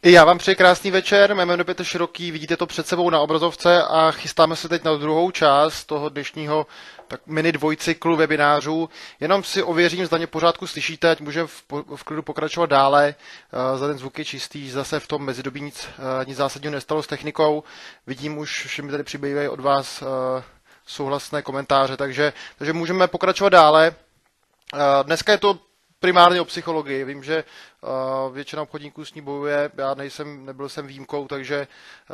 I já vám přeji krásný večer, mé jméno je Petr Široký, vidíte to před sebou na obrazovce a chystáme se teď na druhou část toho dnešního mini dvojcyklu webinářů. Jenom si ověřím, zda mě pořádku slyšíte, ať můžeme v klidu pokračovat dále. Za ten zvuk je čistý, zase v tom mezidobí nic zásadního nestalo s technikou. Vidím už, že mi tady přibývají od vás souhlasné komentáře, takže můžeme pokračovat dále. Dneska je to primárně o psychologii. Vím, že většina obchodníků s ní bojuje, já nebyl jsem výjimkou, takže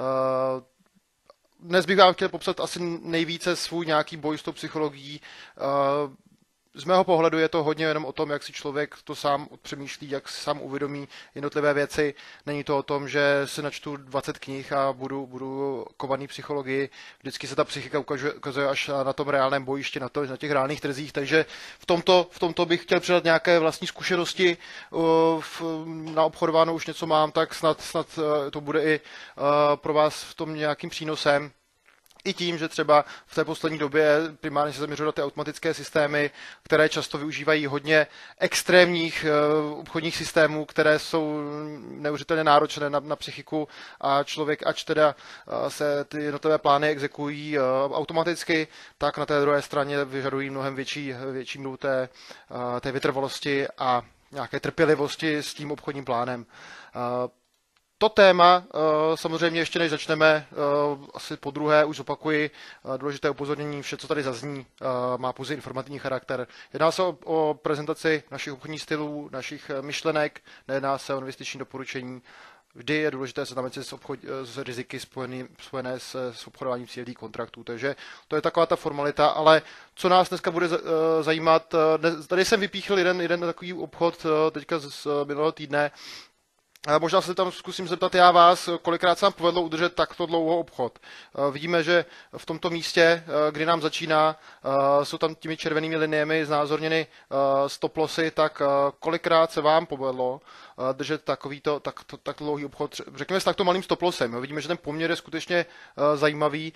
dnes bych vám chtěl popsat asi nejvíce svůj nějaký boj s tou psychologií. Z mého pohledu je to hodně jenom o tom, jak si člověk to sám přemýšlí, jak si sám uvědomí jednotlivé věci. Není to o tom, že si načtu 20 knih a budu kovaný psychologii. Vždycky se ta psychika ukazuje až na tom reálném bojišti, na těch reálných trzích. Takže v tomto bych chtěl předat nějaké vlastní zkušenosti. Na obchodováno už něco mám, tak snad to bude i pro vás v tom nějakým přínosem. I tím, že třeba v té poslední době primárně se zaměřují na ty automatické systémy, které často využívají hodně extrémních obchodních systémů, které jsou neuvěřitelně náročné na psychiku a člověk, ač teda se ty jednotlivé plány exekují automaticky, tak na té druhé straně vyžadují mnohem větší míru té vytrvalosti a nějaké trpělivosti s tím obchodním plánem. To téma, samozřejmě ještě než začneme, asi po druhé už zopakuji důležité upozornění, vše, co tady zazní, má pouze informativní charakter. Jedná se o prezentaci našich obchodních stylů, našich myšlenek, nejedná se o investiční doporučení. Vždy je důležité seznámit se s riziky spojené s obchodováním CFD kontraktů, takže to je taková ta formalita, ale co nás dneska bude zajímat, tady jsem vypíchl jeden takový obchod teďka z minulého týdne. Možná se tam zkusím zeptat já vás, kolikrát se nám povedlo udržet takto dlouho obchod. Vidíme, že v tomto místě, kdy nám začíná, jsou tam těmi červenými liniemi znázorněny stop lossy, tak kolikrát se vám povedlo držet tak dlouhý obchod, řekněme s takto malým stop lossem. Vidíme, že ten poměr je skutečně zajímavý.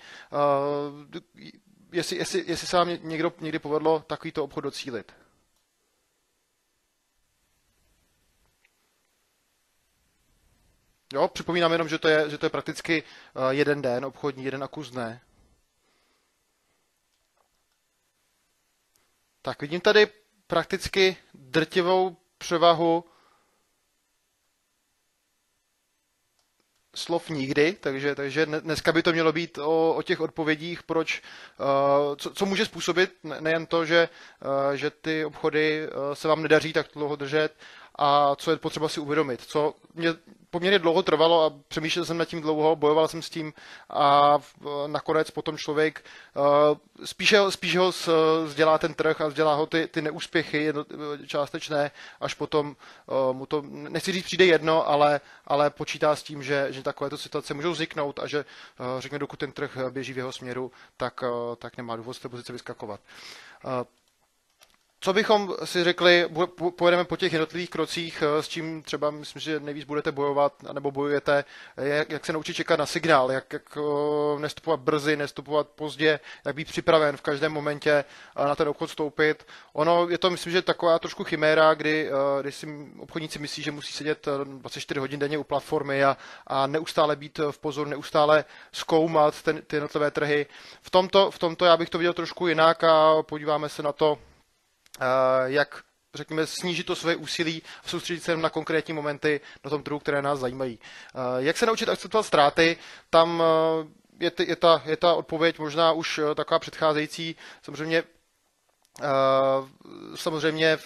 Jestli se vám někdy povedlo takovýto obchod docílit. Jo, připomínám jenom, že to je prakticky jeden den obchodní, jeden a kus dne. Tak vidím tady prakticky drtivou převahu slov nikdy, takže dneska by to mělo být o těch odpovědích, co může způsobit, nejen to, že ty obchody se vám nedaří tak dlouho držet, a co je potřeba si uvědomit. Co mě poměrně dlouho trvalo a přemýšlel jsem nad tím dlouho, bojoval jsem s tím a nakonec potom člověk spíše ho vzdělá ten trh a vzdělá ho ty neúspěchy částečné, až potom mu to, nechci říct přijde jedno, ale počítá s tím, že takovéto situace můžou vzniknout a že řekněme, dokud ten trh běží v jeho směru, tak nemá důvod z té pozice vyskakovat. Co bychom si řekli, pojedeme po těch jednotlivých krocích, s čím třeba myslím, že nejvíc budete bojovat, nebo bojujete, jak se naučit čekat na signál, jak nestupovat brzy, nestupovat pozdě, jak být připraven v každém momentě na ten obchod vstoupit. Ono je to, myslím, že taková trošku chiméra, kdy si obchodníci myslí, že musí sedět 24 hodin denně u platformy a neustále být v pozoru, neustále zkoumat ty jednotlivé trhy. V tomto já bych to viděl trošku jinak a podíváme se na to, jak, řekněme, snížit to svoje úsilí a soustředit se na konkrétní momenty na tom trhu, které nás zajímají. Jak se naučit akceptovat ztráty, tam je ta odpověď možná už taková předcházející. Samozřejmě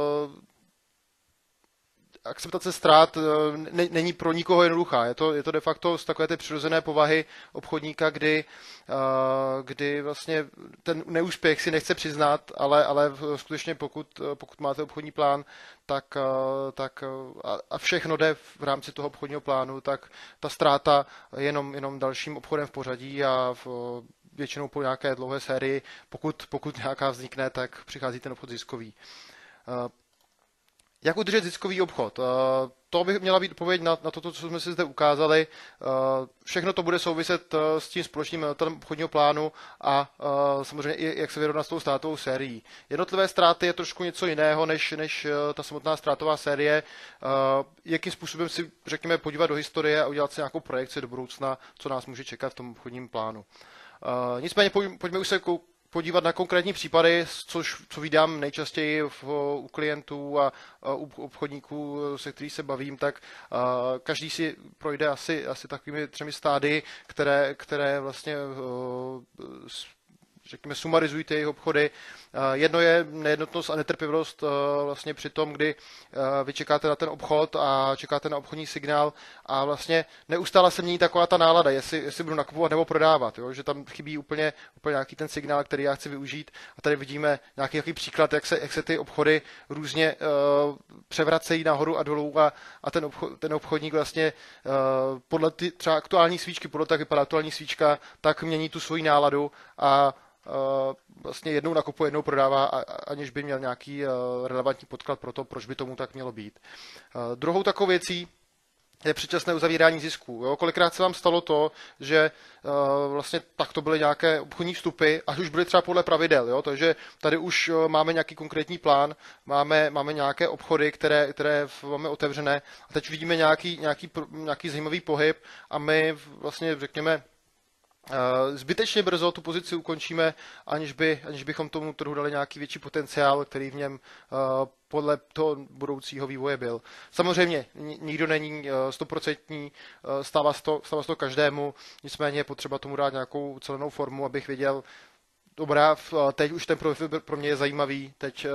akceptace ztrát není pro nikoho jednoduchá. Je to de facto z takové té přirozené povahy obchodníka, kdy vlastně ten neúspěch si nechce přiznat, ale skutečně pokud máte obchodní plán, tak a všechno jde v rámci toho obchodního plánu, tak ta ztráta je jenom dalším obchodem v pořadí a většinou po nějaké dlouhé sérii, pokud nějaká vznikne, tak přichází ten obchod ziskový. Jak udržet ziskový obchod? To by měla být odpověď na to, co jsme si zde ukázali. Všechno to bude souviset s tím společným jmenovatelem obchodního plánu a samozřejmě i jak se vyrovnat s tou ztrátovou sérií. Jednotlivé ztráty je trošku něco jiného než ta samotná ztrátová série. Jakým způsobem si, řekněme, podívat do historie a udělat si nějakou projekci do budoucna, co nás může čekat v tom obchodním plánu. Nicméně pojďme už se podívat na konkrétní případy, co vídám nejčastěji u klientů a u obchodníků, se kterými se bavím, tak každý si projde asi takovými 3 stády, které vlastně řekněme, sumarizují ty jejich obchody. Jedno je nejednotnost a netrpělivost vlastně při tom, kdy vy čekáte na ten obchod a čekáte na obchodní signál a vlastně neustále se mění taková ta nálada, jestli budu nakupovat nebo prodávat, jo? Že tam chybí úplně nějaký ten signál, který já chci využít. A tady vidíme nějaký příklad, jak se ty obchody různě převracejí nahoru a dolů a ten obchodník vlastně podle třeba aktuální svíčky, podle toho, jak vypadá aktuální svíčka, tak mění tu svoji náladu a vlastně jednou nakupuje, jednou prodává, aniž by měl nějaký relevantní podklad pro to, proč by tomu tak mělo být. Druhou takovou věcí je předčasné uzavírání zisků. Jo? Kolikrát se vám stalo to, že vlastně takto byly nějaké obchodní vstupy, až už byly třeba podle pravidel. Jo? Takže tady už máme nějaký konkrétní plán, máme nějaké obchody, které máme otevřené a teď vidíme nějaký zajímavý pohyb a my vlastně řekněme zbytečně brzo tu pozici ukončíme, aniž bychom tomu trhu dali nějaký větší potenciál, který v něm podle toho budoucího vývoje byl. Samozřejmě nikdo není 100%, stává se to každému, nicméně je potřeba tomu dát nějakou celenou formu, abych věděl, dobrá, teď už ten profil pro mě je zajímavý, teď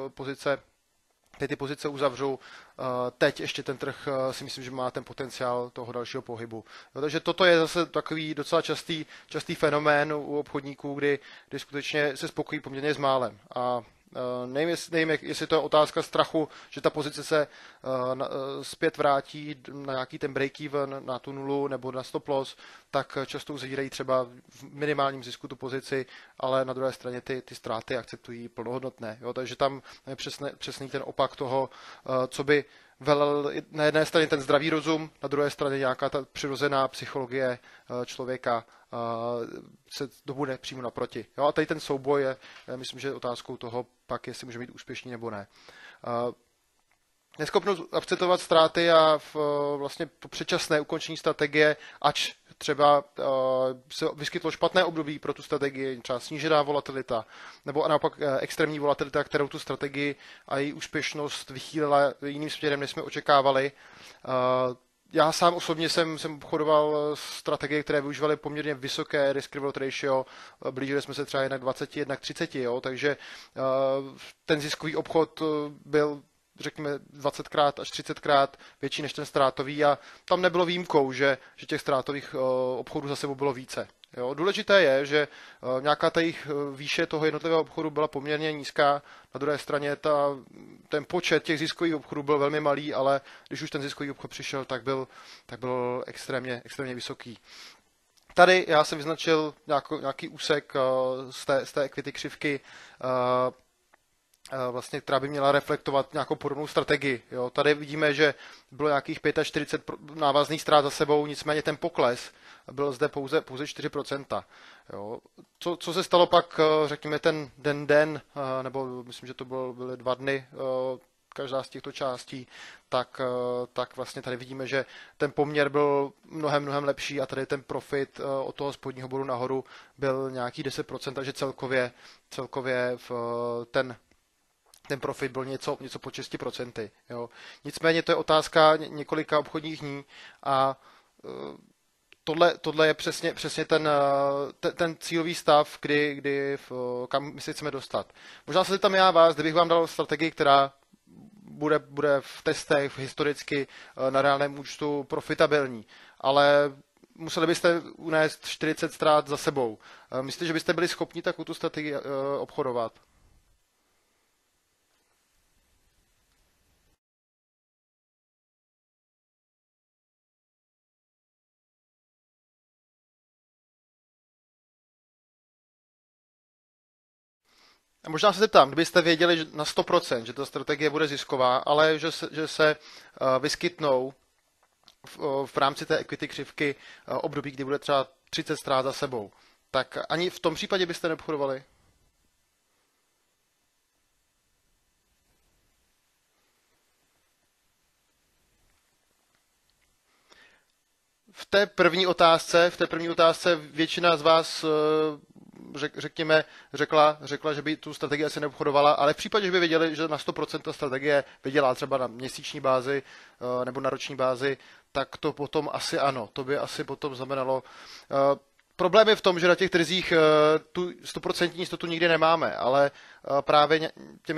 ty pozice uzavřu, teď ještě ten trh si myslím, že má ten potenciál toho dalšího pohybu. No, takže toto je zase takový docela častý fenomén u obchodníků, kdy skutečně se spokojí poměrně s málem. A nevím, jestli to je otázka strachu, že ta pozice se zpět vrátí na nějaký ten break-even, na tu nulu nebo na stop loss, tak často uzavírají třeba v minimálním zisku tu pozici, ale na druhé straně ty ztráty akceptují plnohodnotné. Jo? Takže tam je přesný ten opak toho, co by velel na jedné straně ten zdravý rozum, na druhé straně nějaká ta přirozená psychologie člověka se dobude přímo naproti. Jo? A tady ten souboj je, myslím, že otázkou toho pak, jestli může být úspěšný nebo ne. Neschopnost akceptovat ztráty a vlastně to předčasné ukončení strategie, ač třeba se vyskytlo špatné období pro tu strategii, třeba snížená volatilita, nebo naopak extrémní volatilita, kterou tu strategii a její úspěšnost vychýlila jiným směrem, než jsme očekávali. Já sám osobně jsem obchodoval strategie, které využívaly poměrně vysoké risk-reward ratio, blížili jsme se třeba jednak 20, jednak 30, jo, takže ten ziskový obchod byl řekněme 20krát až 30krát větší než ten ztrátový a tam nebylo výjimkou, že těch ztrátových obchodů za sebou bylo více. Jo. Důležité je, že nějaká ta jejich výše toho jednotlivého obchodu byla poměrně nízká, na druhé straně ten počet těch ziskových obchodů byl velmi malý, ale když už ten ziskový obchod přišel, tak byl extrémně vysoký. Tady já jsem vyznačil nějaký úsek z té equity křivky, vlastně, která by měla reflektovat nějakou podobnou strategii. Jo. Tady vidíme, že bylo nějakých 45 návazných ztrát za sebou, nicméně ten pokles byl zde pouze 4%. Jo. Co se stalo pak, řekněme, ten den, nebo myslím, že to byly 2 dny, každá z těchto částí, tak vlastně tady vidíme, že ten poměr byl mnohem lepší a tady ten profit od toho spodního bodu nahoru byl nějaký 10%, takže celkově ten profit byl něco pod 6%. Jo. Nicméně to je otázka několika obchodních dní a tohle je přesně ten cílový stav, kam my se chceme dostat. Možná se tam já vás, kdybych vám dal strategii, která bude v testech historicky na reálném účtu profitabilní, ale museli byste unést 40 ztrát za sebou. Myslíte, že byste byli schopni takovou tu strategii obchodovat? A možná se zeptám, kdybyste věděli na 100%, že ta strategie bude zisková, ale že se vyskytnou v rámci té equity křivky období, kdy bude třeba 30 ztrát za sebou, tak ani v tom případě byste neobchodovali? V té první otázce většina z vás, řekněme, řekla, že by tu strategii asi neobchodovala, ale v případě, že by věděli, že na 100% ta strategie vydělá třeba na měsíční bázi nebo na roční bázi, tak to potom asi ano. To by asi potom znamenalo. Problém je v tom, že na těch trzích tu 100% jistotu nikdy nemáme, ale právě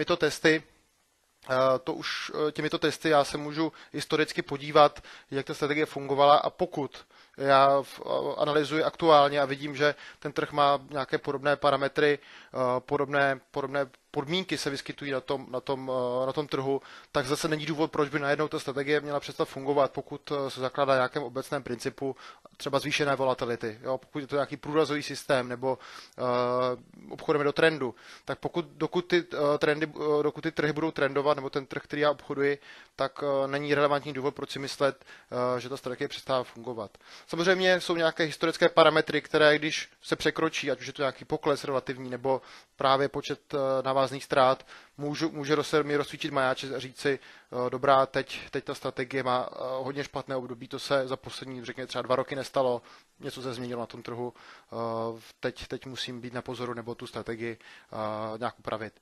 těmito testy já se můžu historicky podívat, jak ta strategie fungovala, a pokud já analyzuji aktuálně a vidím, že ten trh má nějaké podobné parametry, podobné podmínky se vyskytují na tom trhu, tak zase není důvod, proč by najednou ta strategie měla přestat fungovat, pokud se zakládá na nějakém obecném principu třeba zvýšené volatility. Jo? Pokud je to nějaký průrazový systém nebo obchodujeme do trendu, tak dokud ty trhy budou trendovat, nebo ten trh, který já obchoduji, tak není relevantní důvod, proč si myslet, že ta strategie přestává fungovat. Samozřejmě jsou nějaké historické parametry, které když se překročí, ať už je to nějaký pokles relativní nebo právě počet návazných ztrát, může mi rozsvítit majáče a říct si, dobrá, teď ta strategie má hodně špatné období, to se za poslední, řekněme, třeba 2 roky nestalo, něco se změnilo na tom trhu, teď musím být na pozoru nebo tu strategii nějak upravit.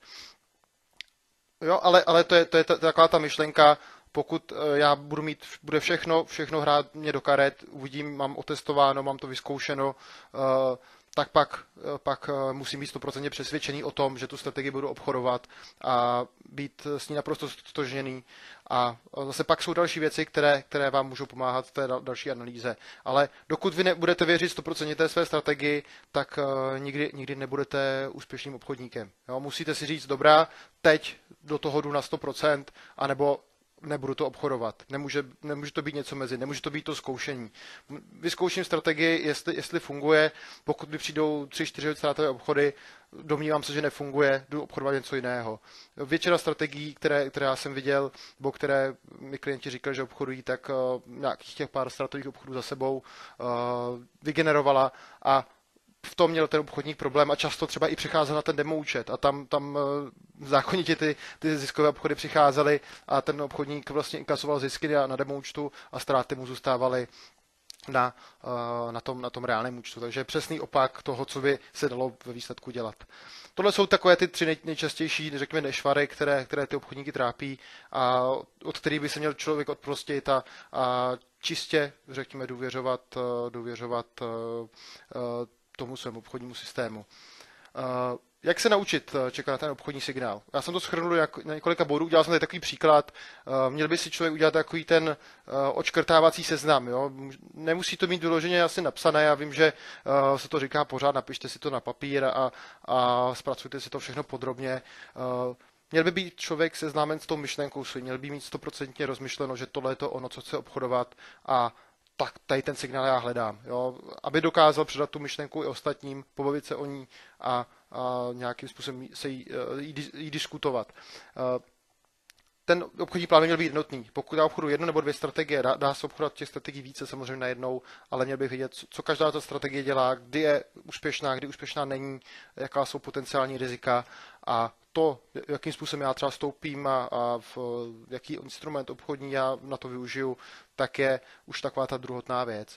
Jo, ale to je taková ta myšlenka, pokud já bude všechno hrát mě do karet, uvidím, mám otestováno, mám to vyzkoušeno, tak pak musím být 100% přesvědčený o tom, že tu strategii budu obchodovat a být s ní naprosto stotožněný. A zase pak jsou další věci, které vám můžou pomáhat v té další analýze. Ale dokud vy nebudete věřit 100% té své strategii, tak nikdy nebudete úspěšným obchodníkem. Jo? Musíte si říct, dobrá, teď do toho jdu na 100%, anebo nebudu to obchodovat. Nemůže to být něco mezi, nemůže to být to zkoušení. Vyzkouším strategii, jestli funguje, pokud mi přijdou 3-4 ztrátové obchody, domnívám se, že nefunguje, jdu obchodovat něco jiného. Většina strategií, které já jsem viděl, nebo které mi klienti říkali, že obchodují, tak nějakých těch pár ztrátových obchodů za sebou vygenerovala a v tom měl ten obchodník problém a často třeba i přicházel na ten demo účet a tam zákonitě ty ziskové obchody přicházely a ten obchodník vlastně inkasoval zisky na demo účtu a ztráty mu zůstávaly na tom reálném účtu. Takže přesný opak toho, co by se dalo ve výsledku dělat. Tohle jsou takové ty 3 nejčastější, řekněme, nešvary, které ty obchodníky trápí a od kterých by se měl člověk odprostit a čistě, řekněme, důvěřovat tomu svému obchodnímu systému. Jak se naučit čekat na ten obchodní signál? Já jsem to shrnul na několika bodů, udělal jsem tady takový příklad. Měl by si člověk udělat takový ten odškrtávací seznam. Jo? Nemusí to mít vyloženě asi napsané, já vím, že se to říká pořád, napište si to na papír a zpracujte si to všechno podrobně. Měl by být člověk seznámen s tou myšlenkou, měl by mít 100% rozmyšleno, že tohle je to ono, co chce obchodovat a tak tady ten signál já hledám. Jo? Aby dokázal předat tu myšlenku i ostatním, pobavit se o ní a nějakým způsobem se jí diskutovat. Ten obchodní plán by měl být jednotný. Pokud já obchoduji 1 nebo 2 strategie, dá se obchodovat těch strategií více samozřejmě najednou, ale měl bych vědět, co každá ta strategie dělá, kdy je úspěšná, kdy úspěšná není, jaká jsou potenciální rizika a to, jakým způsobem já třeba stoupím a jaký instrument obchodní já na to využiju, tak je už taková ta druhotná věc.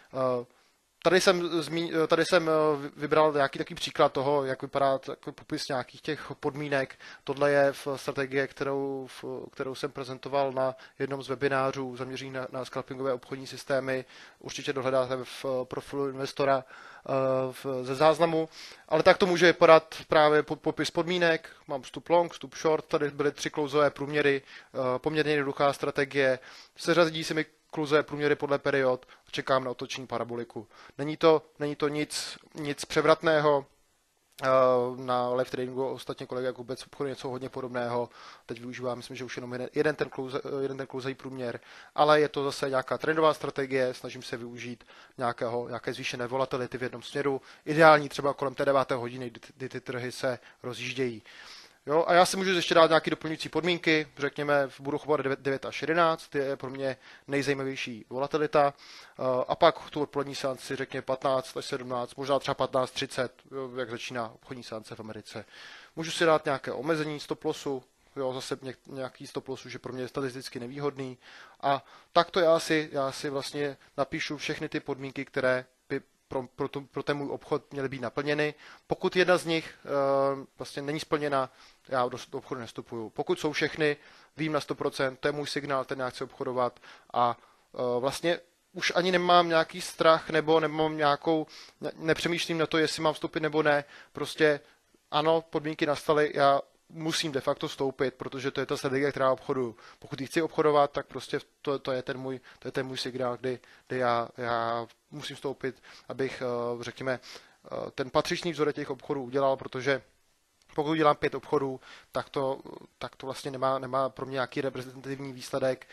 Tady jsem vybral nějaký takový příklad toho, jak vypadá takový popis nějakých těch podmínek. Tohle je strategie, kterou jsem prezentoval na jednom z webinářů zaměřených na scalpingové obchodní systémy. Určitě dohledáte v profilu investora ze záznamu, ale tak to může vypadat právě popis podmínek. Mám stop long, stop short, tady byly 3 klouzové průměry, poměrně jednoduchá strategie. Seřadí se mi klouzové průměry podle period a čekám na otočení paraboliku. Není to nic převratného, Na live tradingu ostatně kolega Kubec obchoduje něco hodně podobného. Teď využívám, myslím, že už jenom jeden ten klouzavý průměr, ale je to zase nějaká trendová strategie, snažím se využít nějaké zvýšené volatility v jednom směru. Ideální třeba kolem té 9. hodiny, kdy ty trhy se rozjíždějí. Jo, a já si můžu ještě dát nějaké doplňující podmínky, řekněme, budu chovat 9 až 11, to je pro mě nejzajímavější volatilita, a pak tu odpolední seanci řekněme 15 až 17, možná třeba 15:30, jak začíná obchodní seance v Americe. Můžu si dát nějaké omezení stop lossu, jo, zase nějaký stop loss už je pro mě statisticky nevýhodný, a takto já si vlastně napíšu všechny ty podmínky, které by pro ten můj obchod měly být naplněny. Pokud jedna z nich vlastně není splněna, já do obchodu nestupuju. Pokud jsou všechny, vím na 100%, to je můj signál, ten já chci obchodovat, a vlastně už ani nemám nějaký strach nebo nemám nepřemýšlím na to, jestli mám vstoupit nebo ne. Prostě ano, podmínky nastaly, já musím de facto vstoupit, protože to je ta strategie, která obchoduju. Pokud ji chci obchodovat, tak prostě to je ten můj signál, kdy já musím vstoupit, abych, řekněme, ten patřičný vzorek těch obchodů udělal, protože pokud udělám 5 obchodů, tak to vlastně nemá pro mě nějaký reprezentativní výsledek.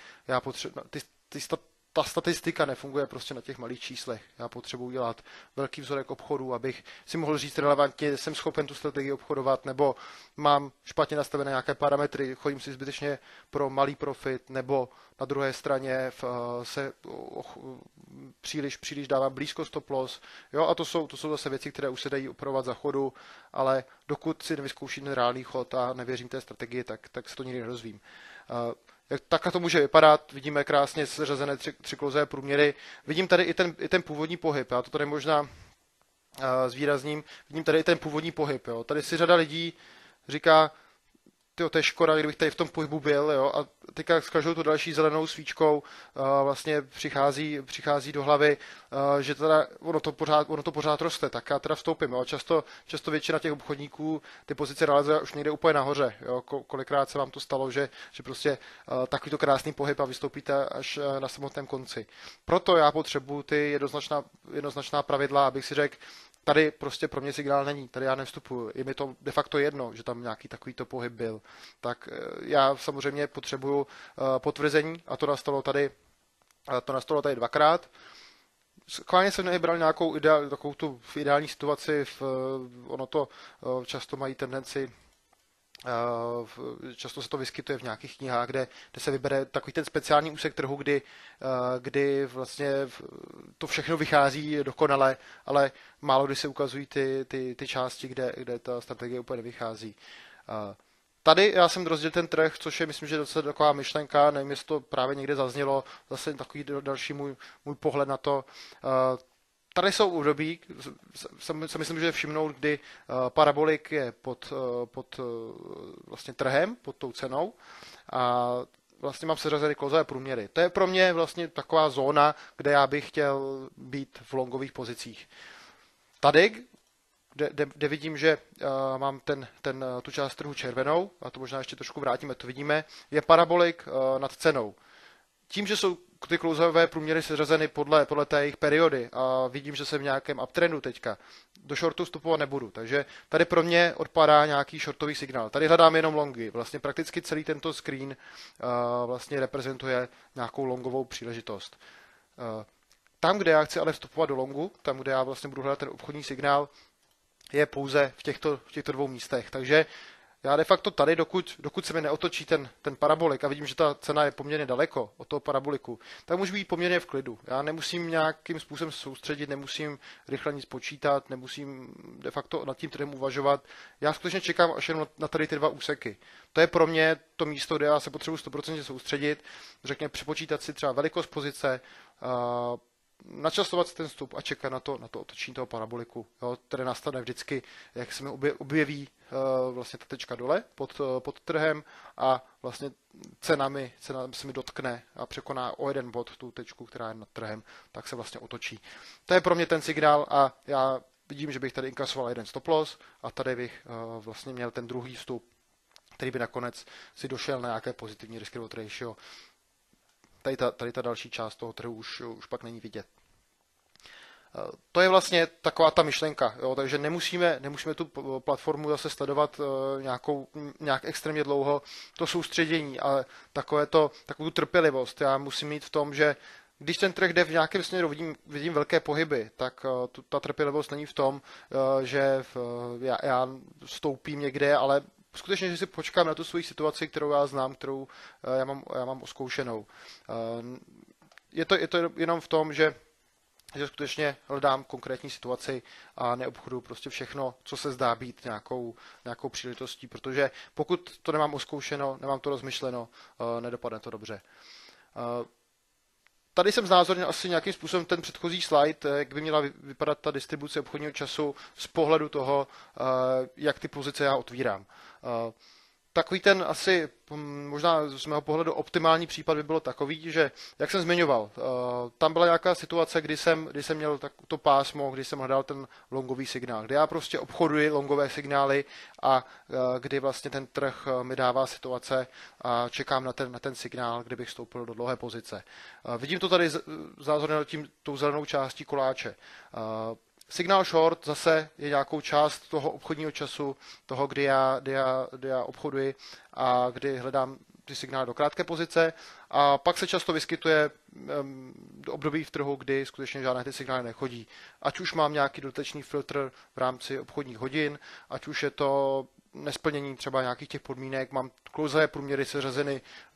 Ta statistika nefunguje prostě na těch malých číslech. Já potřebuji udělat velký vzorek obchodů, abych si mohl říct relevantně, jsem schopen tu strategii obchodovat, nebo mám špatně nastavené nějaké parametry, chodím si zbytečně pro malý profit, nebo na druhé straně se příliš dávám blízko stop loss. Jo, a to jsou zase věci, které už se dají operovat za chodu, ale dokud si nevyzkouším ten reálný chod a nevěřím té strategii, tak se to nikdy nedozvím. Jak takhle to může vypadat, vidíme krásně seřazené tři klouzové průměry. Vidím tady i ten původní pohyb, já to tady možná zvýrazním, vidím tady i ten původní pohyb. Jo. Tady si řada lidí říká, to je škoda, kdybych tady v tom pohybu byl, jo, a teďka s každou tu další zelenou svíčkou vlastně přichází do hlavy, že teda ono to pořád roste, tak já teda vstoupím, jo. Často většina těch obchodníků ty pozice realizuje už někde úplně nahoře, jo. Kolikrát se vám to stalo, že prostě takovýto krásný pohyb a vystoupíte až na samotném konci. Proto já potřebuji ty jednoznačná pravidla, abych si řekl, tady prostě pro mě signál není, tady já nevstupuju. Je mi to de facto jedno, že tam nějaký takovýto pohyb byl. Tak já samozřejmě potřebuju potvrzení, a to nastalo tady dvakrát. Schválně jsem nevybral nějakou takovou tu ideální situaci, ono to často mají tendenci, často se to vyskytuje v nějakých knihách, kde se vybere takový ten speciální úsek trhu, kdy vlastně to všechno vychází dokonale, ale málo kdy se ukazují ty části, kde ta strategie úplně nevychází. Tady já jsem rozdělil ten trh, což je, myslím, že docela taková myšlenka, nevím, jestli to právě někde zaznělo, zase takový další můj pohled na to. Tady jsou období, se myslím, že je všimnout, kdy parabolik je pod vlastně trhem, pod tou cenou, a vlastně mám seřazené klouzové průměry. To je pro mě vlastně taková zóna, kde já bych chtěl být v longových pozicích. Tady, kde vidím, že mám tu část trhu červenou, a to možná ještě trošku vrátíme, to vidíme, je parabolik nad cenou. Tím, že jsou ty klouzové průměry seřazeny podle té jejich periody a vidím, že jsem v nějakém uptrendu teďka, do shortu vstupovat nebudu, takže tady pro mě odpadá nějaký shortový signál. Tady hledám jenom longy, vlastně prakticky celý tento screen vlastně reprezentuje nějakou longovou příležitost. Tam, kde já chci ale vstupovat do longu, tam, kde já vlastně budu hledat ten obchodní signál, je pouze v těchto dvou místech, takže já de facto tady, dokud se mi neotočí ten parabolik a vidím, že ta cena je poměrně daleko od toho paraboliku, tak můžu být poměrně v klidu. Já nemusím nějakým způsobem soustředit, nemusím rychle nic počítat, nemusím de facto nad tím trhem uvažovat. Já skutečně čekám až jenom na tady ty dva úseky. To je pro mě to místo, kde já se potřebuji 100% soustředit, řekněme přepočítat si třeba velikost pozice, načasovat ten vstup a čekat na to otočení toho paraboliku, jo, které nastane vždycky, jak se mi objeví vlastně ta tečka dole pod trhem a vlastně cena se mi dotkne a překoná o jeden bod tu tečku, která je nad trhem, tak se vlastně otočí. To je pro mě ten signál a já vidím, že bych tady inkasoval jeden stop loss a tady bych vlastně měl ten druhý vstup, který by nakonec si došel na nějaké pozitivní risk reward ratio. Tady ta další část toho trhu už pak není vidět. To je vlastně taková ta myšlenka, jo? Takže nemusíme tu platformu zase sledovat nějak extrémně dlouho, to soustředění, ale takovou tu trpělivost já musím mít v tom, že když ten trh jde v nějakém směru, vidím velké pohyby, tak ta trpělivost není v tom, že já stoupím někde, ale skutečně, že si počkám na tu svoji situaci, kterou já znám, kterou já mám oskoušenou. Je to jenom v tom, že skutečně hledám konkrétní situaci a neobchoduju prostě všechno, co se zdá být nějakou příležitostí, protože pokud to nemám oskoušeno, nemám to rozmyšleno, nedopadne to dobře. Tady jsem znázornil asi nějakým způsobem ten předchozí slide, jak by měla vypadat ta distribuce obchodního času z pohledu toho, jak ty pozice já otvírám. Takový ten asi možná z mého pohledu optimální případ by bylo takový, že, jak jsem zmiňoval, tam byla nějaká situace, kdy jsem měl to pásmo, kdy jsem hledal ten longový signál, kdy já prostě obchoduji longové signály a kdy vlastně ten trh mi dává situace a čekám na ten signál, kdybych vstoupil do dlouhé pozice. Vidím to tady znázorněno tou zelenou částí koláče. Signál short zase je nějakou část toho obchodního času, toho, kdy já obchoduji a kdy hledám ty signály do krátké pozice. A pak se často vyskytuje období v trhu, kdy skutečně žádné ty signály nechodí. Ať už mám nějaký dodatečný filtr v rámci obchodních hodin, ať už je to nesplnění třeba nějakých těch podmínek, mám klouzové průměry seřazeny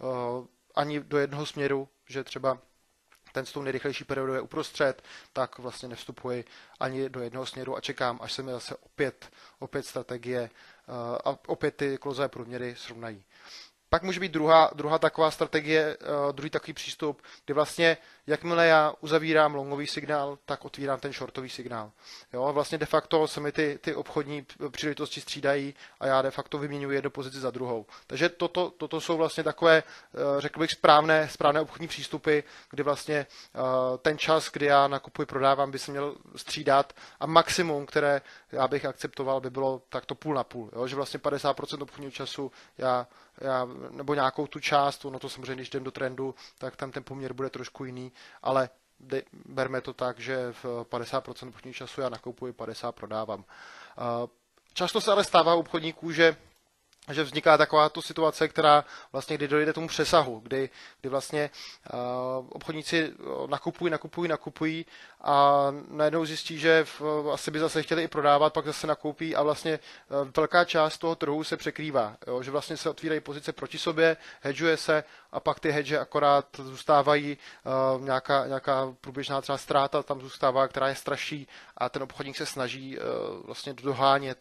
ani do jednoho směru, že třeba ten s tou nejrychlejší periodou je uprostřed, tak vlastně nevstupuji ani do jednoho směru a čekám, až se mi zase opět strategie a opět ty klozové průměry srovnají. Pak může být druhá taková strategie, druhý takový přístup, kdy vlastně jakmile já uzavírám longový signál, tak otvírám ten shortový signál. Jo, vlastně de facto se mi ty obchodní příležitosti střídají a já de facto vyměňuji jednu pozici za druhou. Takže toto jsou vlastně takové, řekl bych, správné obchodní přístupy, kdy vlastně ten čas, kdy já nakupuji, prodávám, by se měl střídat a maximum, které já bych akceptoval, by bylo takto půl na půl. Jo, že vlastně 50% obchodního času já nebo nějakou tu část, no to samozřejmě, když jdem do trendu, tak tam ten poměr bude trošku jiný, ale berme to tak, že v 50% obchodního času já nakupuji, 50% prodávám. Často se ale stává u obchodníků, že vzniká taková tu situace, která vlastně, kdy dojde tomu přesahu, kdy vlastně obchodníci nakupují a najednou zjistí, že asi by zase chtěli i prodávat, pak zase nakoupí a vlastně velká část toho trhu se překrývá, jo? Že vlastně se otvírají pozice proti sobě, hedžuje se a pak ty hedže akorát zůstávají, nějaká průběžná třeba ztráta tam zůstává, která je straší a ten obchodník se snaží vlastně dohánět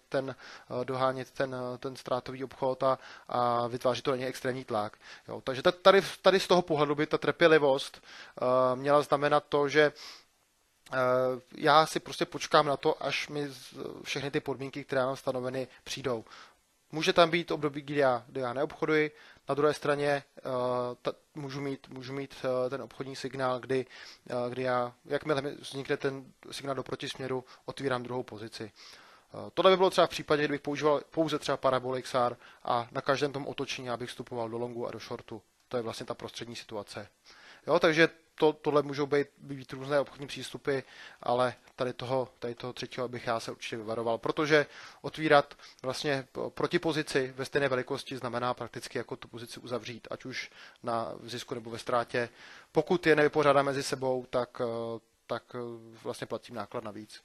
ten ztrátový obchod a vytváří to na něj extrémní tlak. Jo? Takže tady z toho pohledu by ta trpělivost měla znamenat to, že já si prostě počkám na to, až mi všechny ty podmínky, které mám stanoveny, přijdou. Může tam být období, kdy já neobchoduji, na druhé straně můžu mít ten obchodní signál, kdy já, jakmile vznikne ten signál do protisměru, otvírám druhou pozici. Tohle by bylo třeba v případě, kdybych používal pouze třeba Parabol XR a na každém tom otočení abych vstupoval do longu a do shortu. To je vlastně ta prostřední situace. Jo, takže tohle můžou být různé obchodní přístupy, ale tady toho třetího bych já se určitě vyvaroval, protože otvírat vlastně proti pozici ve stejné velikosti znamená prakticky jako tu pozici uzavřít, ať už na zisku nebo ve ztrátě. Pokud je nevypořádám mezi sebou, tak vlastně platím náklad navíc.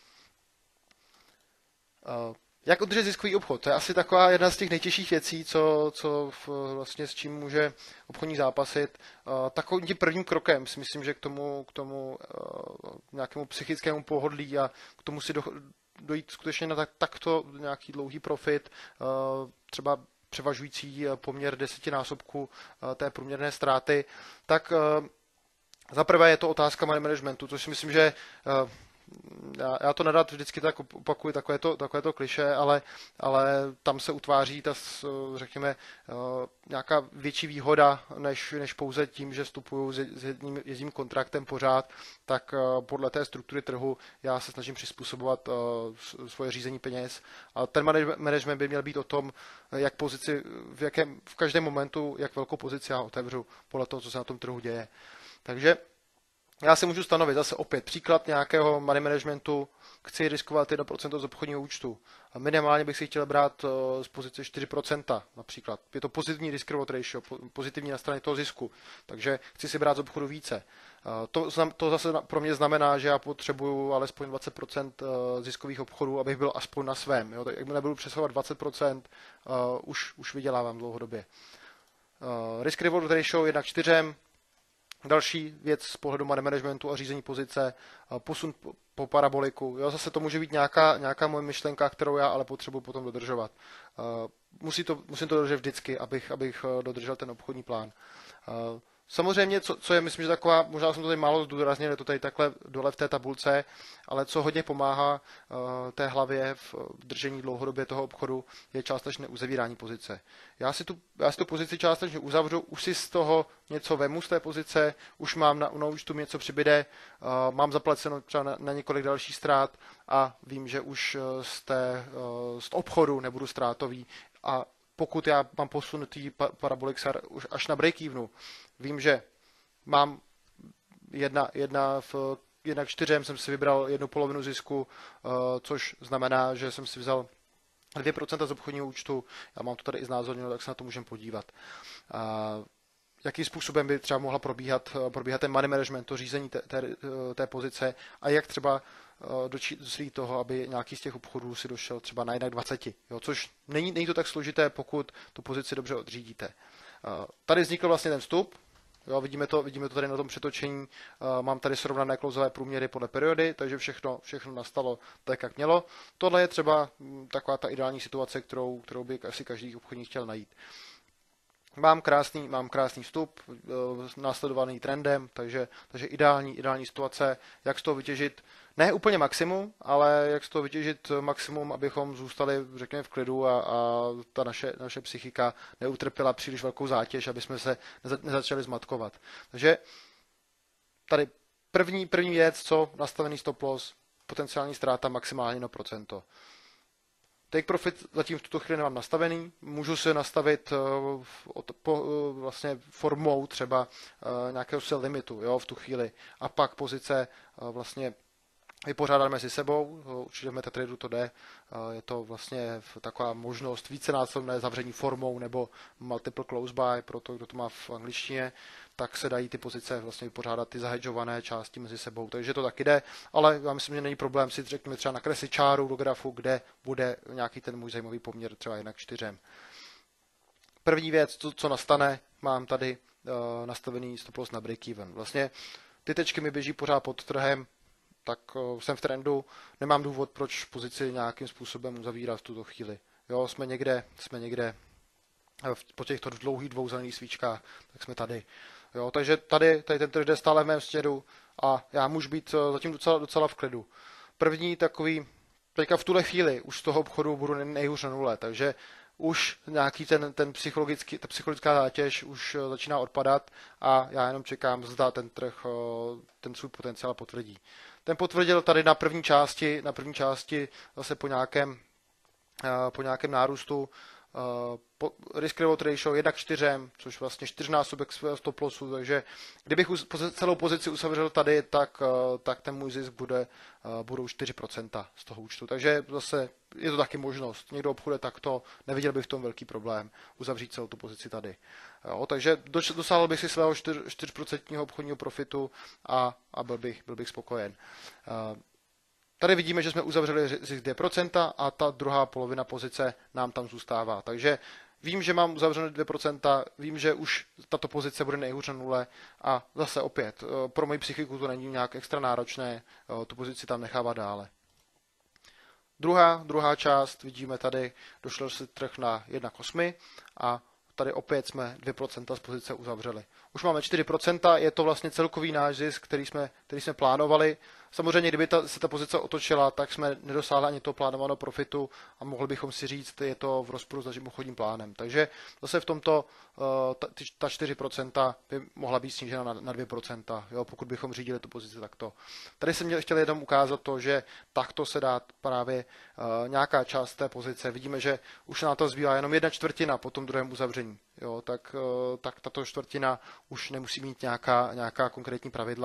Jak udržet ziskový obchod? To je asi taková jedna z těch nejtěžších věcí, co vlastně s čím může obchodník zápasit. Takovým tím prvním krokem si myslím, že k tomu nějakému psychickému pohodlí a k tomu si dojít skutečně na takto nějaký dlouhý profit, třeba převažující poměr 10násobku té průměrné ztráty, tak zaprvé je to otázka money managementu, což si myslím, že já to nerad vždycky tak opakuji, takové to klišé, ale tam se utváří řekněme, nějaká větší výhoda, než pouze tím, že vstupuju s jedním kontraktem pořád, tak podle té struktury trhu já se snažím přizpůsobovat svoje řízení peněz. A ten management by měl být o tom, jak pozici, v každém momentu, jak velkou pozici já otevřu, podle toho, co se na tom trhu děje. Takže Já si můžu stanovit zase opět příklad nějakého money managementu, chci riskovat 1% z obchodního účtu. A minimálně bych si chtěl brát z pozice 4% například. Je to pozitivní risk reward ratio, pozitivní na straně toho zisku, takže chci si brát z obchodu více. To zase pro mě znamená, že já potřebuju alespoň 20% ziskových obchodů, abych byl aspoň na svém. Jo? Tak jak nebudu přesahovat 20%, už vydělávám dlouhodobě. Risk reward ratio 1:4. Další věc z pohledu money managementu a řízení pozice, posun po paraboliku. Jo, zase to může být nějaká moje myšlenka, kterou já ale potřebuji potom dodržovat. Musím to dodržet vždycky, abych dodržel ten obchodní plán. Samozřejmě, co je, myslím, že taková, možná jsem to tady málo zdůraznil, je to tady takhle dole v té tabulce, ale co hodně pomáhá té hlavě v držení dlouhodobě toho obchodu, je částečné uzavírání pozice. Já si tu pozici částečně uzavřu, už si z toho něco vemu z té pozice, už mám na účtu něco přibyde, mám zaplaceno třeba na několik dalších ztrát a vím, že už z obchodu nebudu ztrátový a pokud já mám posunutý parabolik SAR už až na break-evenu, vím, že mám jedna k 4 jsem si vybral 1/2 zisku, což znamená, že jsem si vzal 2% z obchodního účtu, já mám to tady i znázorněno, tak se na to můžeme podívat. Jakým způsobem by třeba mohla probíhat ten money management, to řízení té pozice a jak třeba docílit toho, aby nějaký z těch obchodů si došel třeba na 1:20, jo, což není to tak složité, pokud tu pozici dobře odřídíte. Tady vznikl vlastně ten vstup, jo, vidíme to tady na tom přetočení, mám tady srovnané klouzové průměry podle periody, takže všechno nastalo tak, jak mělo. Tohle je třeba taková ta ideální situace, kterou by asi každý obchodník chtěl najít. Mám krásný vstup, následovaný trendem, takže ideální situace, jak z toho vytěžit, ne úplně maximum, ale jak z toho vytěžit maximum, abychom zůstali, řekněme, v klidu a ta naše psychika neutrpěla příliš velkou zátěž, aby jsme se nezačali zmatkovat. Takže tady první věc, co nastavený stop loss, potenciální ztráta maximálně 1%. Take profit zatím v tuto chvíli nemám nastavený, můžu si nastavit vlastně formou třeba nějakého sell limitu, jo, v tu chvíli a pak pozice vlastně vypořádat mezi sebou, určitě v MetaTradu to jde, je to vlastně taková možnost vícenásobné zavření formou nebo multiple close buy, pro to, kdo to má v angličtině, tak se dají ty pozice vlastně vypořádat ty zahedžované části mezi sebou, takže to taky jde, ale já myslím, že není problém si řekněme třeba nakreslit čáru do grafu, kde bude nějaký ten můj zajímavý poměr třeba 1:4. První věc, co nastane, mám tady nastavený stop loss na break-even. Vlastně ty tečky mi běží pořád pod trhem, tak jsem v trendu, nemám důvod, proč pozici nějakým způsobem uzavírat v tuto chvíli. Jo, jsme někde po těchto dlouhých 2 zelených svíčkách, tak jsme tady. Jo, takže tady ten trh jde stále v mém směru a já můžu být zatím docela v klidu. První takový, teďka v tuhle chvíli už z toho obchodu budu nejhůř na nule, takže už nějaký ta psychologická zátěž už začíná odpadat a já jenom čekám, zda ten trh ten svůj potenciál potvrdí. Ten potvrdil tady na první části zase po nějakém nárůstu risk reward ratio 1:4, což vlastně 4násobek svého stop lossu, takže kdybych celou pozici uzavřel tady, tak ten můj zisk budou 4% z toho účtu. Takže zase je to taky možnost. Někdo obchoduje takto, neviděl bych v tom velký problém uzavřít celou tu pozici tady. Jo, takže dosáhl bych si svého 4% obchodního profitu a byl bych spokojen. Tady vidíme, že jsme uzavřeli zisk 2% a ta druhá polovina pozice nám tam zůstává. Takže vím, že mám uzavřené 2%, vím, že už tato pozice bude nejhůř na nule a zase opět, pro moji psychiku to není nějak extra náročné, tu pozici tam nechávat dále. Druhá část, vidíme tady, došel se trh na 1:8 a tady opět jsme 2% z pozice uzavřeli. Už máme 4%, je to vlastně celkový náš zisk, který jsme plánovali. Samozřejmě, kdyby se ta pozice otočila, tak jsme nedosáhli ani toho plánovaného profitu a mohli bychom si říct, je to v rozporu s naším obchodním plánem. Takže zase v tomto ta 4% by mohla být snížena na 2%, jo, pokud bychom řídili tu pozici takto. Tady jsem chtěl jenom ukázat to, že takto se dá právě nějaká část té pozice. Vidíme, že už na to zbývá jenom 1/4 po tom druhém uzavření. Jo, tak tato čtvrtina už nemusí mít nějaká konkrétní pravidla,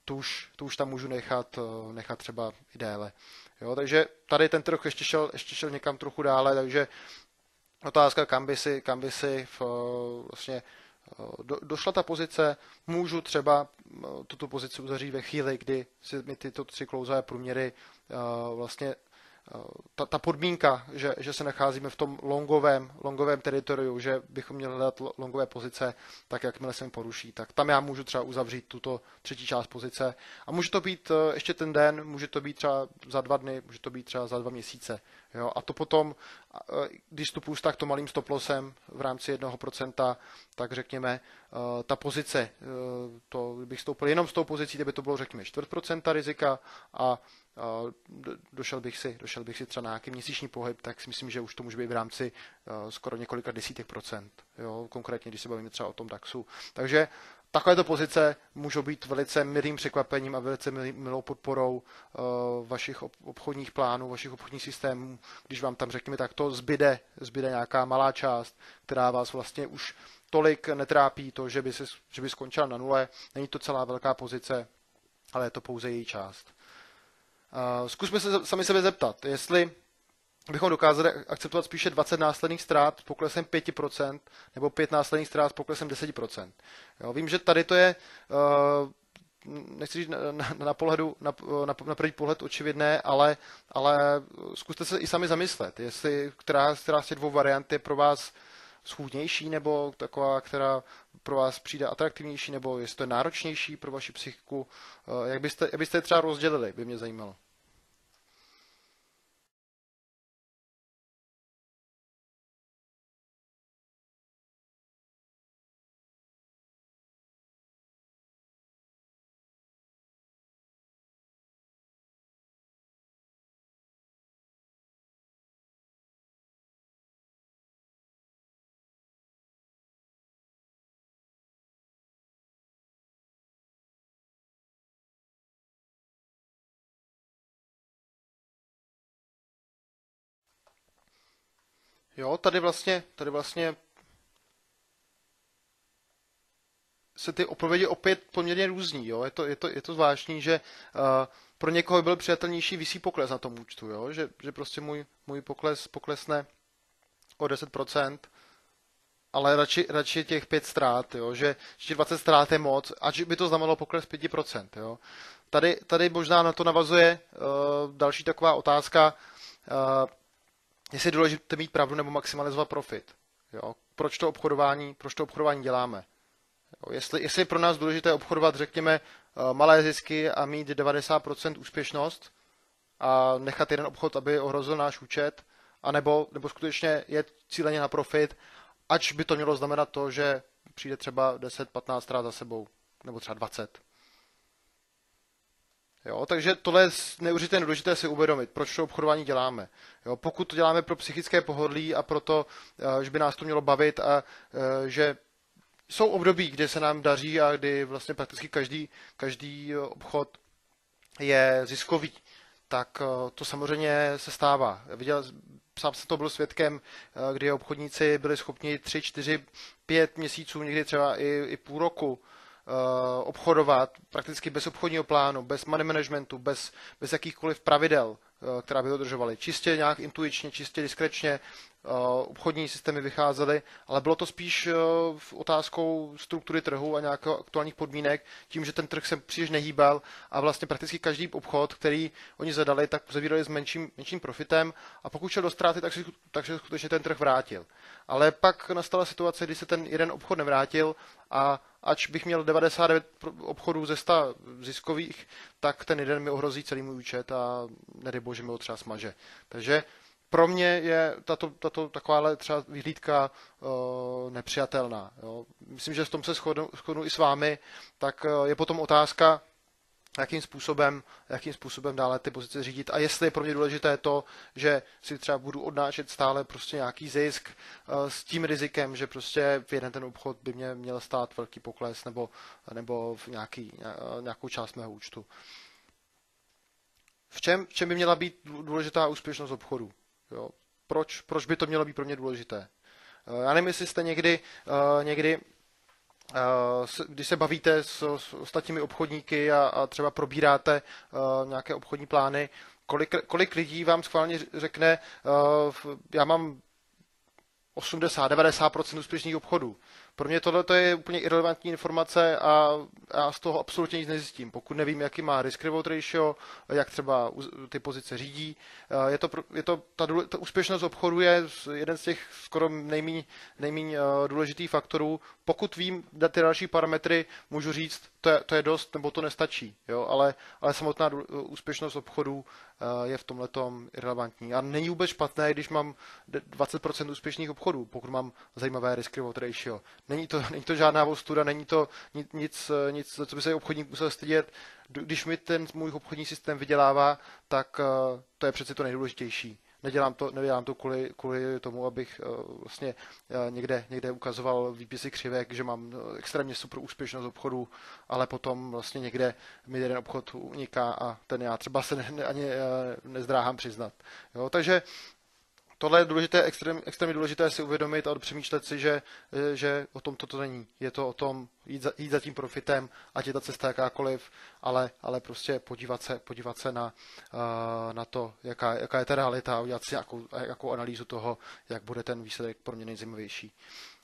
to už tam můžu nechat třeba i déle. Jo, takže tady ten trh ještě šel někam trochu dále, takže otázka, kam by si vlastně došla ta pozice, můžu třeba tuto pozici uzavřít ve chvíli, kdy si mi tyto 3 klouzové průměry vlastně ta podmínka, že se nacházíme v tom longovém teritoriu, že bychom měli hledat longové pozice, tak jakmile se mi poruší, tak tam já můžu třeba uzavřít tuto třetí část pozice. A může to být ještě ten den, může to být třeba za 2 dny, může to být třeba za 2 měsíce. Jo? A to potom, když vstupuji s takto malým stop lossem v rámci 1%, tak řekněme, ta pozice, kdybych vstoupil jenom s tou pozicí, kdyby to bylo řekněme 4% rizika a došel bych si třeba na nějaký měsíční pohyb, tak si myslím, že už to může být v rámci skoro několika desítek procent. Jo? Konkrétně, když se bavíme třeba o tom DAXu. Takže takovéto pozice můžou být velice milým překvapením a velice milou podporou vašich obchodních plánů, vašich obchodních systémů, když vám tam řekněme takto zbyde nějaká malá část, která vás vlastně už tolik netrápí to, že by skončila na nule. Není to celá velká pozice, ale je to pouze její část. Zkusme se sami sebe zeptat, jestli bychom dokázali akceptovat spíše 20 následných ztrát s poklesem 5% nebo 5 následných ztrát s poklesem 10%. Jo, vím, že tady to je, nechci říct na první pohled očividné, ale zkuste se i sami zamyslet, jestli která z těch 2 variant je pro vás schůdnější, nebo taková, která pro vás přijde atraktivnější, nebo jestli to je náročnější pro vaši psychiku. Jak byste je třeba rozdělili, by mě zajímalo. Jo, tady vlastně se ty odpovědi opět poměrně různí. Jo? Je to zvláštní, že pro někoho byl přijatelnější visí pokles na tom účtu, jo? Že prostě můj pokles poklesne o 10%, ale radši těch 5 ztrát, jo? Že 20 ztrát je moc, ať by to znamenalo pokles 5%. Jo? Tady možná na to navazuje další taková otázka, jestli je důležité mít pravdu nebo maximalizovat profit. Jo? Proč to obchodování děláme? Jo? Jestli je pro nás důležité obchodovat, řekněme, malé zisky a mít 90% úspěšnost a nechat jeden obchod, aby ohrozil náš účet, anebo skutečně je cíleně na profit, ač by to mělo znamenat to, že přijde třeba 10-15 ztrát za sebou, nebo třeba 20. Jo, takže tohle je neuvěřitelně důležité si uvědomit, proč to obchodování děláme. Jo, pokud to děláme pro psychické pohodlí a proto, že by nás to mělo bavit a že jsou období, kdy se nám daří a kdy vlastně prakticky každý obchod je ziskový, tak to samozřejmě se stává. Sám jsem to byl svědkem, kdy obchodníci byli schopni 3, 4, 5 měsíců, někdy třeba i půl roku obchodovat prakticky bez obchodního plánu, bez money managementu, bez jakýchkoliv pravidel, která by to dodržovaly. Čistě nějak intuičně, čistě diskrečně obchodní systémy vycházely, ale bylo to spíš v otázkou struktury trhu a nějakých aktuálních podmínek, tím, že ten trh se příliš nehýbal a vlastně prakticky každý obchod, který oni zadali, tak zavírali s menším profitem a pokud šel do ztráty, tak se skutečně ten trh vrátil. Ale pak nastala situace, kdy se ten jeden obchod nevrátil a ač bych měl 99 obchodů ze 100 ziskových, tak ten jeden mi ohrozí celý můj účet a nedej bože mi ho třeba smaže. Takže pro mě je tato takováhle třeba vyhlídka nepřijatelná. Jo. Myslím, že v tom se shodnu i s vámi, tak je potom otázka, jakým způsobem dále ty pozice řídit a jestli je pro mě důležité to, že si třeba budu odnášet stále prostě nějaký zisk s tím rizikem, že prostě v jeden ten obchod by mě měl stát velký pokles nebo v nějakou část mého účtu. V čem by měla být důležitá úspěšnost obchodu? Jo? Proč by to mělo být pro mě důležité? Já nevím, jestli jste někdy Když se bavíte s ostatními obchodníky a třeba probíráte nějaké obchodní plány, kolik lidí vám schválně řekne, já mám 80-90% úspěšných obchodů. Pro mě tohle je úplně irrelevantní informace a já z toho absolutně nic nezjistím. Pokud nevím, jaký má risk-reward ratio, jak třeba ty pozice řídí, ta úspěšnost obchodu je jeden z těch skoro nejméně důležitých faktorů. Pokud vím ty další parametry, můžu říct, to je dost, nebo to nestačí. Jo? Ale samotná úspěšnost obchodu je v tomhletom irrelevantní. A není vůbec špatné, když mám 20% úspěšných obchodů, pokud mám zajímavé risk-reward ratio. Není to žádná ostuda, není to nic, za co by se obchodník musel stydět. Když mi ten můj obchodní systém vydělává, tak to je přeci to nejdůležitější. Nedělám to kvůli tomu, abych vlastně někde ukazoval výpisy křivek, že mám extrémně super úspěšnost obchodu, ale potom vlastně někde mi jeden obchod uniká a ten já třeba se ani nezdráhám přiznat. Jo, takže tohle je důležité, extrémně důležité si uvědomit a přemýšlet si, že o tom toto není. Je to o tom jít za tím profitem, ať je ta cesta jakákoliv, ale prostě podívat se na to, jaká je ta realita a udělat si jakou analýzu toho, jak bude ten výsledek pro mě nejzajímavější.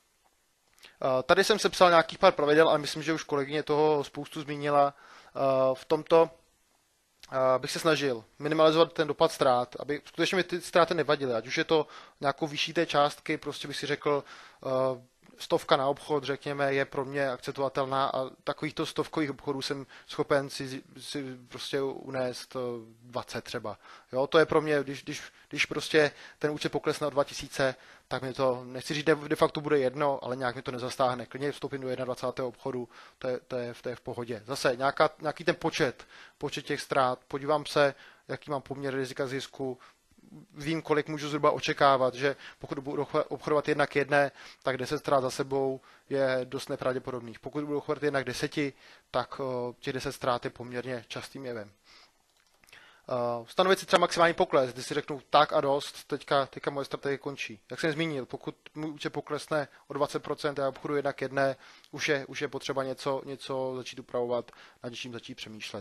Tady jsem sepsal nějakých pár pravidel, ale myslím, že už kolegyně toho spoustu zmínila. V tomto bych se snažil minimalizovat ten dopad ztrát, aby skutečně mi ty ztráty nevadily, ať už je to nějakou vyšší té částky, prostě bych si řekl, 100 na obchod, řekněme, je pro mě akceptovatelná a takovýchto 100 obchodů jsem schopen si prostě unést 20 třeba. Jo, to je pro mě, když prostě ten účet poklesne o 2000, tak mi to, nechci říct, de facto bude jedno, ale nějak mi to nezastáhne. Klidně vstoupím do 21. obchodu, to je v pohodě. Zase nějaký ten počet těch ztrát, podívám se, jaký mám poměr rizika zisku, vím, kolik můžu zhruba očekávat, že pokud budu obchodovat 1:1, tak 10 ztrát za sebou je dost nepravděpodobných. Pokud budu obchodovat 1:10, tak těch 10 ztrát je poměrně častým jevem. Stanovit si třeba maximální pokles, kdy si řeknu tak a dost, teďka moje strategie končí. Jak jsem zmínil, pokud můj účet poklesne o 20%, já obchodu 1:1, už je potřeba něco začít upravovat, nad čím začít přemýšlet.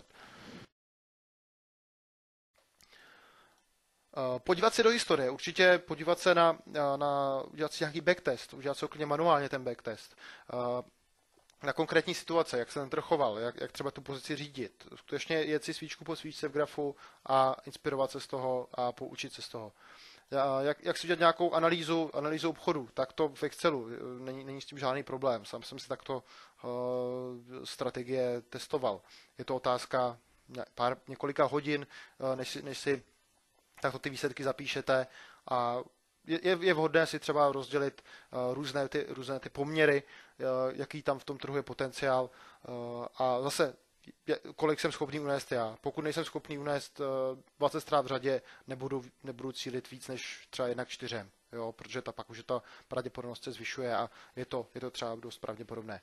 Podívat se do historie, určitě podívat se udělat si nějaký backtest, udělat si klidně manuálně ten backtest. Na konkrétní situace, jak se ten trh choval, jak třeba tu pozici řídit. Skutečně jet si svíčku po svíčce v grafu a inspirovat se z toho a poučit se z toho. Jak si udělat nějakou analýzu obchodu, tak to v Excelu není s tím žádný problém. Sám jsem si takto strategie testoval. Je to otázka několika hodin, než si takto ty výsledky zapíšete a je vhodné si třeba rozdělit různé ty poměry, jaký tam v tom trhu je potenciál a zase kolik jsem schopný unést já. Pokud nejsem schopný unést 20 ztrát v řadě, nebudu cílit víc než třeba 1:4, jo, protože pak už ta pravděpodobnost se zvyšuje a je to třeba dost pravděpodobné.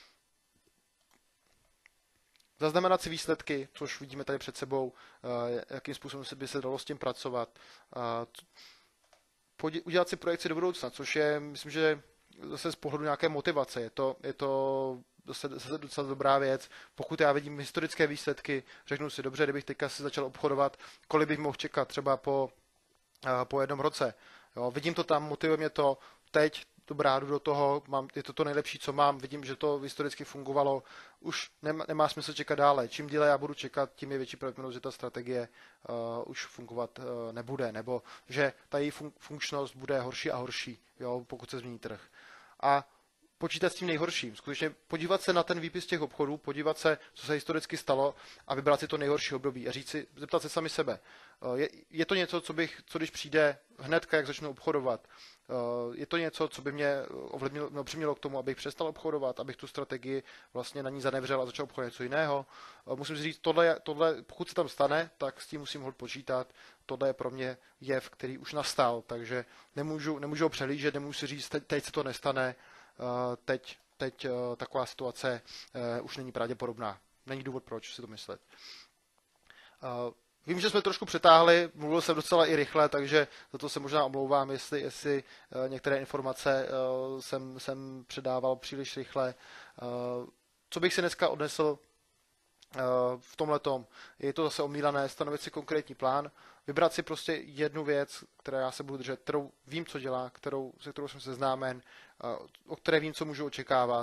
Zaznamenat si výsledky, což vidíme tady před sebou, jakým způsobem by se dalo s tím pracovat. Udělat si projekci do budoucna, což je, myslím, že zase z pohledu nějaké motivace. Je to zase docela dobrá věc. Pokud já vidím historické výsledky, řeknu si, dobře, kdybych teďka si začal obchodovat, kolik bych mohl čekat třeba po jednom roce. Jo, vidím to tam, motivuje mě to, teď dobrá, jdu do toho, je to nejlepší, co mám, vidím, že to historicky fungovalo, už nemá smysl čekat dále. Čím díle já budu čekat, tím je větší pravděpodobnost, že ta strategie už fungovat nebude, nebo že ta její funkčnost bude horší a horší, jo, pokud se změní trh. A počítat s tím nejhorším. Skutečně podívat se na ten výpis těch obchodů, podívat se, co se historicky stalo a vybrat si to nejhorší období a zeptat se sami sebe. Je to něco, co když přijde hnedka, jak začnu obchodovat, je to něco, co by mě přimělo k tomu, abych přestal obchodovat, abych tu strategii vlastně na ní zanevřel a začal obchodovat něco jiného. Musím si říct, tohle, pokud se tam stane, tak s tím musím hodně počítat. Tohle je pro mě jev, který už nastal, takže nemůžu ho přehlížet, nemůžu si říct, teď se to nestane, teď taková situace už není pravděpodobná. Není důvod, proč si to myslet. Vím, že jsme trošku přetáhli, mluvil jsem docela i rychle, takže za to se možná omlouvám, jestli některé informace jsem předával příliš rychle. Co bych si dneska odnesl v tomhletom? Je to zase omílané, stanovit si konkrétní plán, vybrat si prostě jednu věc, které já se budu držet, kterou vím, co dělá, se kterou jsem seznámen, o které vím, co můžu očekávat.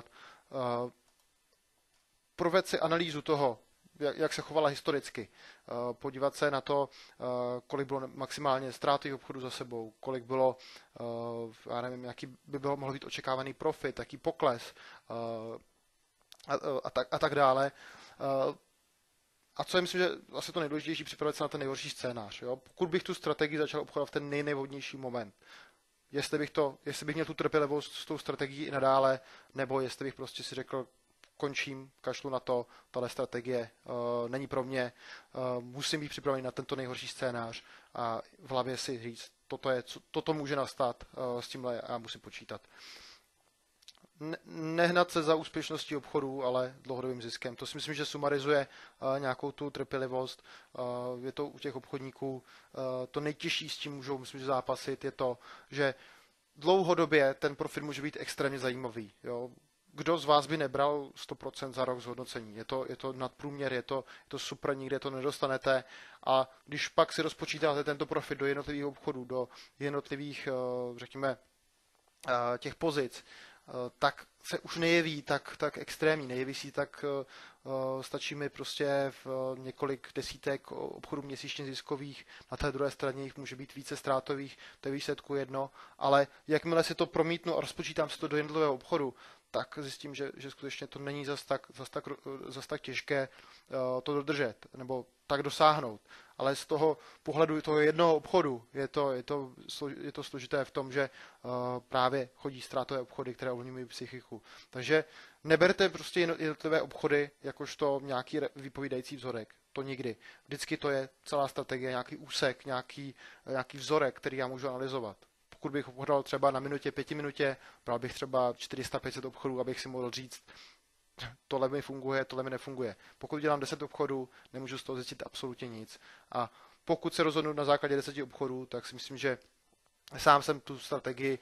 Provést si analýzu toho, jak se chovala historicky. Podívat se na to, kolik bylo maximálně ztráty obchodu za sebou, kolik bylo, já nevím, jaký by mohl být očekávaný profit, jaký pokles a tak dále. A co je, myslím, že asi to nejdůležitější, připravit se na ten nejhorší scénář. Jo? Pokud bych tu strategii začal obchodovat v ten nejnevhodnější moment, jestli bych měl tu trpělivost s tou strategií i nadále, nebo jestli bych prostě si řekl, končím, kašlu na to, tahle strategie není pro mě, musím být připravený na tento nejhorší scénář a v hlavě si říct, toto může nastat, s tímhle já musím počítat. Nehnat se za úspěšností obchodu, ale dlouhodobým ziskem. To si myslím, že sumarizuje nějakou tu trpělivost. Je to u těch obchodníků to nejtěžší, s tím můžou, myslím, že zápasit, je to, že dlouhodobě ten profit může být extrémně zajímavý. Jo? Kdo z vás by nebral 100% za rok zhodnocení? Je to nadprůměr, je to super, nikde to nedostanete. A když pak si rozpočítáte tento profit do jednotlivých obchodů, do jednotlivých, řekněme, těch pozic, tak se už nejeví tak extrémní, nejeví si tak, stačí mi prostě v několik desítek obchodů měsíčně ziskových, na té druhé straně jich může být více ztrátových, to je výsledku jedno, ale jakmile si to promítnu a rozpočítám si to do jednotlivého obchodu, tak zjistím, že skutečně to není zas tak těžké to dodržet, nebo tak dosáhnout. Ale z toho pohledu toho jednoho obchodu je to složité v tom, že právě chodí ztrátové obchody, které ovlivňují psychiku. Takže neberte prostě jednotlivé obchody jakožto nějaký vypovídající vzorek. To nikdy. Vždycky to je celá strategie, nějaký úsek, nějaký vzorek, který já můžu analyzovat. Pokud bych obchodal třeba na minutě, 5 minutě, bral bych třeba 400-500 obchodů, abych si mohl říct, tohle mi funguje, tohle mi nefunguje. Pokud dělám 10 obchodů, nemůžu z toho zjistit absolutně nic. A pokud se rozhodnu na základě 10 obchodů, tak si myslím, že sám jsem tu strategii,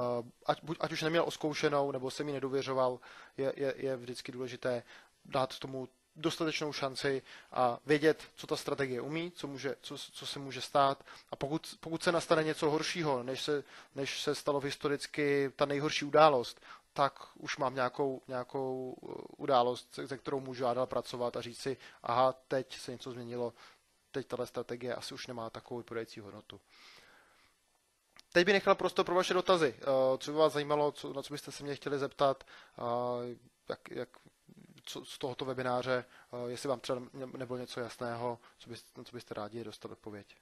ať už neměl oskoušenou, nebo jsem ji nedověřoval, je vždycky důležité dát tomu dostatečnou šanci a vědět, co ta strategie umí, co se může stát. A pokud se nastane něco horšího, než se stalo historicky ta nejhorší událost, tak už mám nějakou událost, se kterou můžu dál pracovat a říct si, aha, teď se něco změnilo, teď tato strategie asi už nemá takovou vypovědající hodnotu. Teď bych nechal prostor pro vaše dotazy. Co by vás zajímalo, na co byste se mě chtěli zeptat, z tohoto webináře, jestli vám třeba nebylo něco jasného, na co byste rádi dostali odpověď.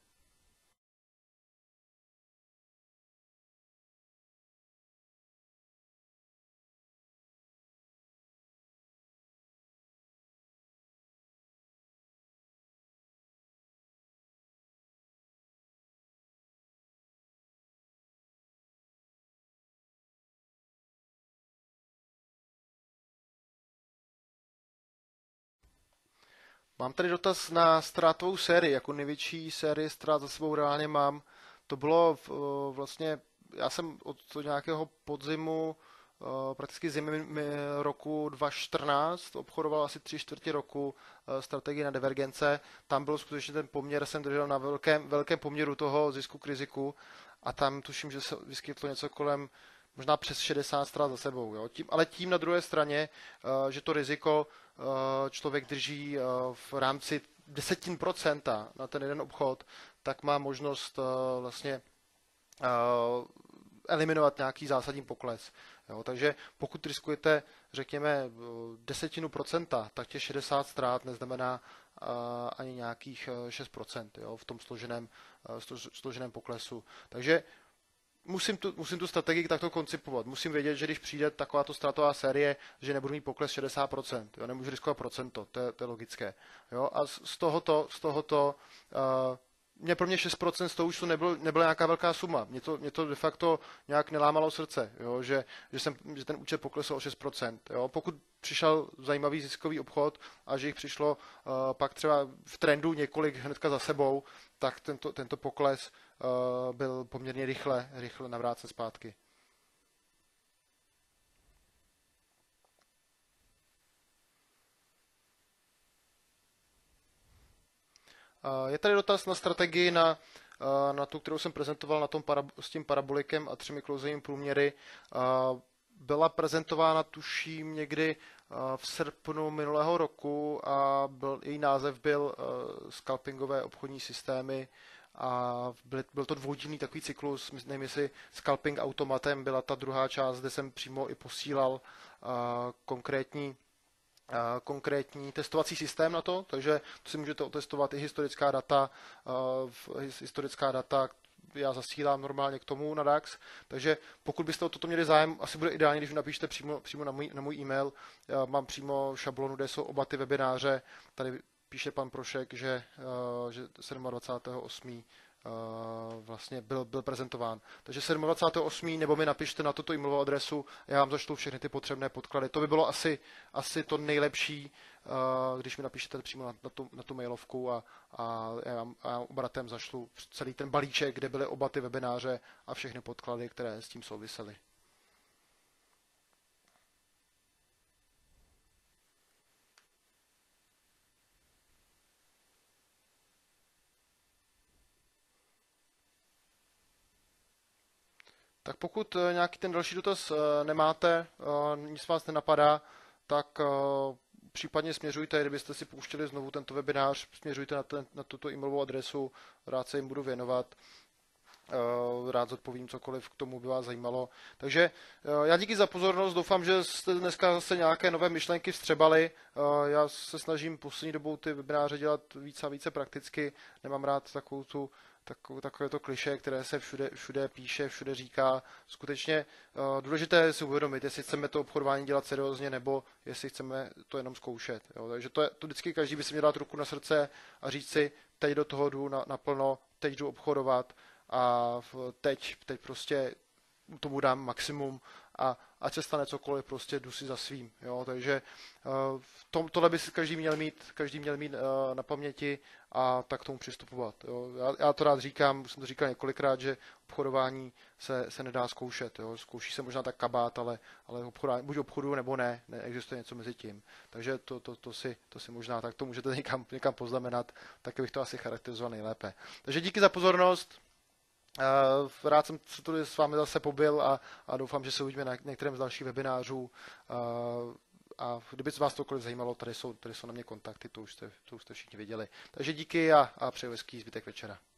Mám tady dotaz na ztrátovou sérii, jako největší série ztrát za sebou reálně mám. To bylo vlastně, já jsem od nějakého podzimu, prakticky zimy roku 2014, obchodoval asi 3/4 roku strategii na divergence. Tam byl skutečně ten poměr, jsem držel na velkém poměru toho zisku k riziku a tam tuším, že se vyskytlo něco kolem možná přes 60 ztrát za sebou. Jo? Ale tím na druhé straně, že to riziko člověk drží v rámci 10% na ten jeden obchod, tak má možnost vlastně eliminovat nějaký zásadní pokles. Jo? Takže pokud riskujete, řekněme, 10%, tak těch 60 ztrát neznamená ani nějakých 6%, jo? V tom složeném poklesu. Takže musím tu strategii takto koncipovat. Musím vědět, že když přijde takováto ztrátová série, že nebudu mít pokles 60%. Jo? Nemůžu riskovat procento, to je logické. Jo? A z tohoto pro mě 6% z toho už to nebyla nějaká velká suma. Mě to de facto nějak nelámalo srdce, jo? Že ten účet poklesl o 6%. Jo? Pokud přišel zajímavý ziskový obchod a že jich přišlo pak třeba v trendu několik hnedka za sebou, tak tento pokles byl poměrně rychle navrácen zpátky. Je tady dotaz na strategii na tu, kterou jsem prezentoval s tím parabolikem a 3 klouzovými průměry. Byla prezentována, tuším, někdy v srpnu minulého roku a její název byl Scalpingové obchodní systémy a byl to dvoudílný takový cyklus, nevím, jestli Scalping automatem byla ta druhá část, kde jsem přímo i posílal konkrétní testovací systém na to, takže to si můžete otestovat i historická data, já zasílám normálně k tomu na DAX, takže pokud byste o toto měli zájem, asi bude ideální, když mi napíšete přímo na můj e-mail, já mám přímo šablonu, kde jsou oba ty webináře, tady píše pan Prošek, že 27.8. vlastně byl prezentován. Takže 27.8. nebo mi napište na tuto e-mailovou adresu, já vám zašlu všechny ty potřebné podklady. To by bylo asi to nejlepší, když mi napíšete přímo na tu mailovku a já vám obratem zašlu celý ten balíček, kde byly oba ty webináře a všechny podklady, které s tím souvisely. Tak pokud nějaký ten další dotaz nemáte, nic vás nenapadá, tak případně směřujte, kdybyste si pouštěli znovu tento webinář, směřujte na tuto e-mailovou adresu, rád se jim budu věnovat, rád zodpovím cokoliv k tomu by vás zajímalo. Takže já díky za pozornost, doufám, že jste dneska zase nějaké nové myšlenky vstřebali. Já se snažím poslední dobou ty webináře dělat více a více prakticky, nemám rád takové to klišé, které se všude píše, všude říká. Skutečně důležité je si uvědomit, jestli chceme to obchodování dělat seriózně, nebo jestli chceme to jenom zkoušet. Jo. Takže to vždycky každý by si měl dát ruku na srdce a říct si, teď do toho jdu naplno, teď jdu obchodovat a teď prostě tomu dám maximum a ať se stane cokoliv, prostě jdu si za svým. Jo? Takže tohle by si každý měl mít na paměti a tak k tomu přistupovat. Jo? Já to rád říkám, už jsem to říkal několikrát, že obchodování se nedá zkoušet. Jo? Zkouší se možná tak kabát, ale obchodování, buď obchodu nebo ne, neexistuje něco mezi tím. Takže to si možná tak to můžete někam poznamenat, tak bych to asi charakterizoval nejlépe. Takže díky za pozornost. Rád jsem se tady s vámi zase pobyl a doufám, že se uvidíme na některém z dalších webinářů. A kdyby vás cokoliv zajímalo, tady jsou na mě kontakty, to už jste všichni viděli. Takže díky a přeju hezký zbytek večera.